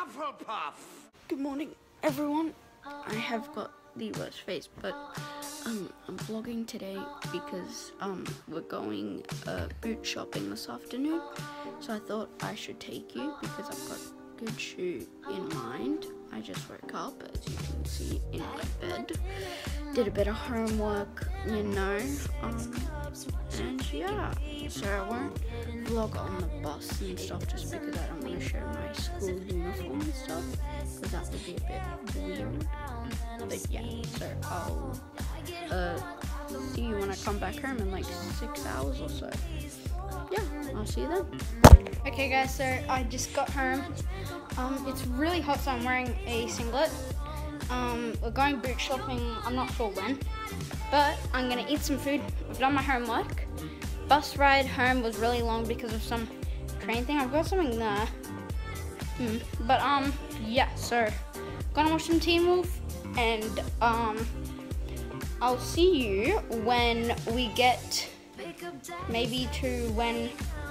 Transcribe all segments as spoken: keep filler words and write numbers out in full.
Hufflepuff! Good morning, everyone. I have got the worst face, but um, I'm vlogging today because um, we're going uh, boot shopping this afternoon. So I thought I should take you because I've got a good shoe in mind. I just woke up, as you can see, in my bed. Did a bit of homework, you know. Um, and yeah, so I won't vlog on the bus and stuff just because I don't want to show my school uniform and stuff, because that would be a bit weird. But yeah, so I'll uh, see you when I come back home in like six hours or so. Yeah, I'll see you then. Okay guys, so I just got home. Um, it's really hot, so I'm wearing a singlet. Um, we're going boot shopping, I'm not sure when, but I'm gonna eat some food. I've done my homework. Bus ride home was really long because of some train thing. I've got something there. Hmm. But um, yeah, so gonna watch some Teen Wolf, and um, I'll see you when we get maybe to when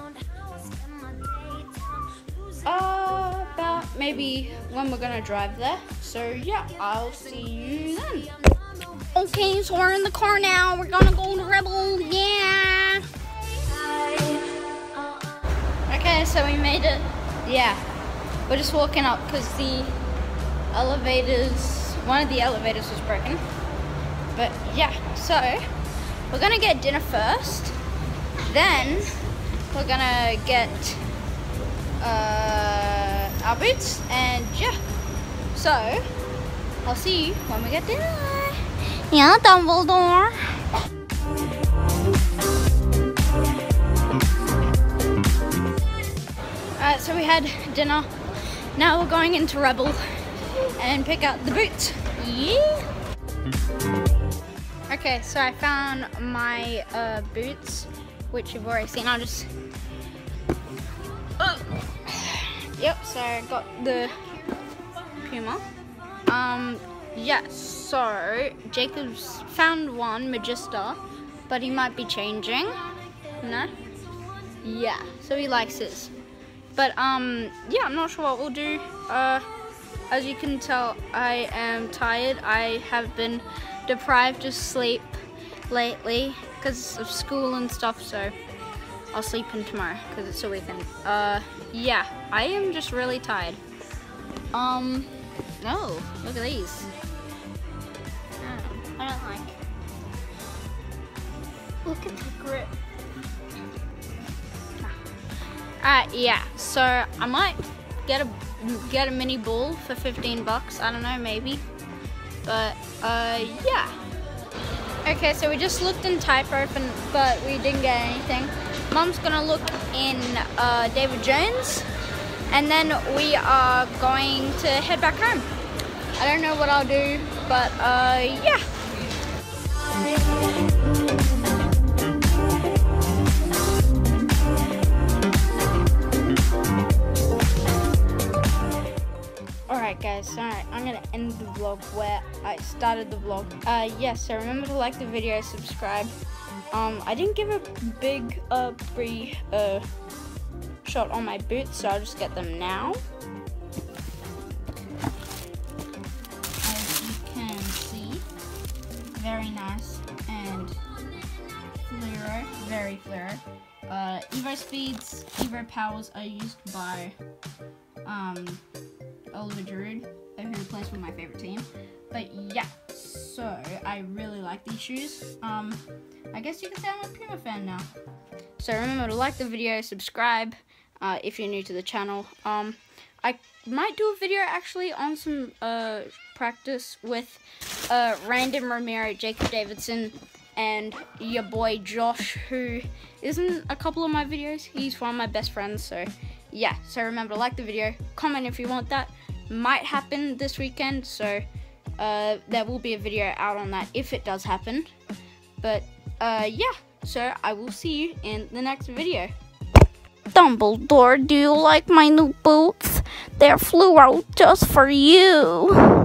uh about maybe when we're gonna drive there. So yeah, I'll see you then. Okay, so we're in the car now. We're gonna go to Rebel. Yeah. Okay, so we made it. Yeah, we're just walking up because the elevators, one of the elevators was broken. But yeah, so we're gonna get dinner first. Then we're gonna get uh, our boots, and yeah. So I'll see you when we get dinner. Yeah, Dumbledore. Alright, so we had dinner. Now we're going into Rebel and pick out the boots. Yeah. Okay, so I found my uh, boots, which you've already seen. I'll just. Oh. Yep. So I got the Puma. Um. Yeah. So Jacob's found one Magista, but he might be changing. No. Yeah. So he likes his. But um, yeah, I'm not sure what we'll do. Uh, as you can tell, I am tired. I have been deprived of sleep lately because of school and stuff. So I'll sleep in tomorrow because it's a weekend. Uh, yeah, I am just really tired. Um, oh, look at these. Oh, I don't like. Look at the grip. Alright, yeah, so I might get a get a mini ball for fifteen bucks. I don't know, maybe. But uh yeah. Okay, so we just looked in Typo, but we didn't get anything. Mom's gonna look in uh, David Jones, and then we are going to head back home. I don't know what I'll do, but uh yeah. Alright guys, so I'm gonna end the vlog where I started the vlog. Uh, yes, yeah, so remember to like the video, subscribe. Um, I didn't give a big uh, free uh, shot on my boots, so I'll just get them now. As you can see, very nice and fluoro, very fluoro. Uh, Evo Speeds, Evo Powers are used by um, Oliver Giroud, who plays for my favorite team. But yeah, so I really like these shoes. Um, I guess you can say I'm a Puma fan now. So remember to like the video, subscribe uh, if you're new to the channel. Um, I might do a video actually on some uh, practice with uh, Random Romero, Jacob Davidson, and your boy Josh, who is in a couple of my videos. He's one of my best friends, so yeah. So remember to like the video, comment if you want that. Might happen this weekend, so uh, there will be a video out on that if it does happen. But uh, yeah, so I will see you in the next video. Dumbledore, do you like my new boots? They're fluoro just for you.